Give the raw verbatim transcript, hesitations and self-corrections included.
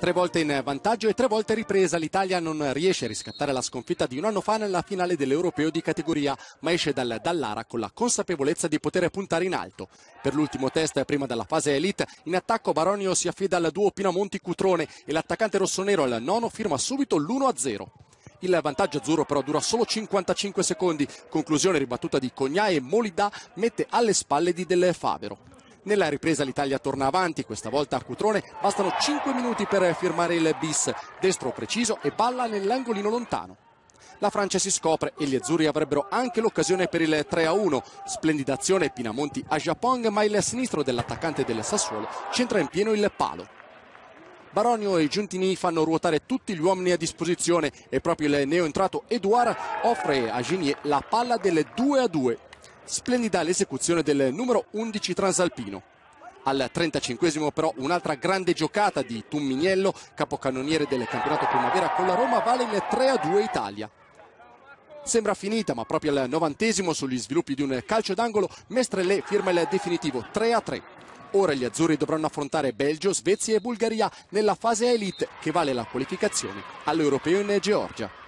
Tre volte in vantaggio e tre volte ripresa, l'Italia non riesce a riscattare la sconfitta di un anno fa nella finale dell'Europeo di categoria, ma esce dal Dallara con la consapevolezza di poter puntare in alto. Per l'ultimo test prima della fase elite, in attacco Baronio si affida al duo Pinamonti-Cutrone e l'attaccante rossonero al nono firma subito l'uno a zero. Il vantaggio azzurro però dura solo cinquantacinque secondi, conclusione ribattuta di Cognà e Molidà mette alle spalle di Del Favero. Nella ripresa l'Italia torna avanti, questa volta a Cutrone bastano cinque minuti per firmare il bis, destro preciso e palla nell'angolino lontano. La Francia si scopre e gli azzurri avrebbero anche l'occasione per il tre a uno. Splendida azione Pinamonti a Japong, ma il sinistro dell'attaccante del Sassuolo centra in pieno il palo. Baronio e Giuntini fanno ruotare tutti gli uomini a disposizione e proprio il neoentrato Edouard offre a Genier la palla del due a due. Splendida l'esecuzione del numero undici transalpino. Al trentacinquesimo però un'altra grande giocata di Tumminiello, capocannoniere del campionato primavera con la Roma, vale il tre a due Italia. Sembra finita, ma proprio al novantesimo sugli sviluppi di un calcio d'angolo Mestrelè firma il definitivo tre a tre. Ora gli azzurri dovranno affrontare Belgio, Svezia e Bulgaria nella fase elite che vale la qualificazione all'Europeo in Georgia.